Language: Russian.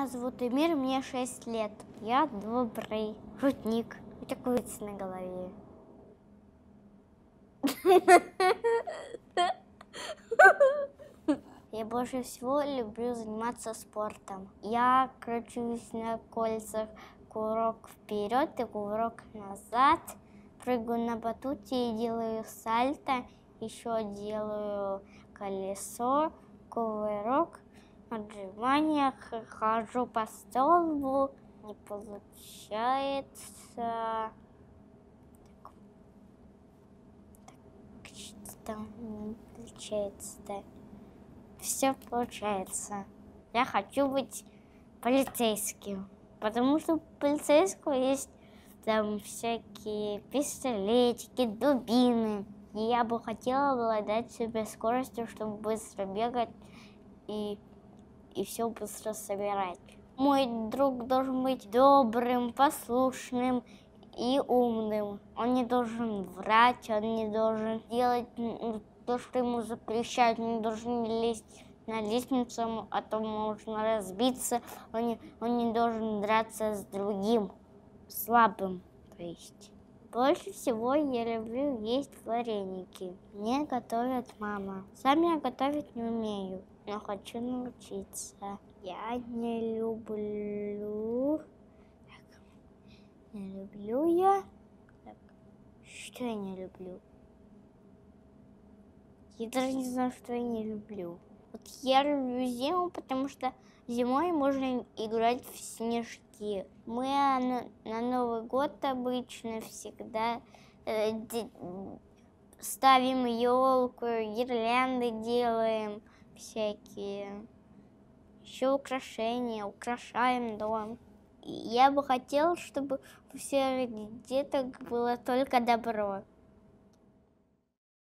Меня зовут Эмир, мне 6 лет. Я добрый шутник. И такой вид на голове. Я больше всего люблю заниматься спортом. Я кручусь на кольцах, кувырок вперед и кувырок назад. Прыгаю на батуте и делаю сальто. Еще делаю колесо, кувырок, отжимания, хожу по столбу. Не получается. Что не получается-то? Все получается. Я хочу быть полицейским, потому что у полицейского есть там всякие пистолетики, дубины. И я бы хотела обладать суперскоростью, чтобы быстро бегать и все быстро собирать. Мой друг должен быть добрым, послушным и умным. Он не должен врать, он не должен делать то, что ему запрещают, он не должен лезть на лестницу, а то можно разбиться. Он не должен драться с другим, слабым, то есть. Больше всего я люблю есть вареники. Мне готовит мама. Сам я готовить не умею, но хочу научиться. Я не люблю... Не люблю я... Что я не люблю? Я даже не знаю, что я не люблю. Вот я люблю зиму, потому что зимой можно играть в снежки. Мы на Новый год обычно всегда ставим елку, гирлянды делаем всякие. Еще украшения, украшаем дом. И я бы хотела, чтобы у всех деток было только добро.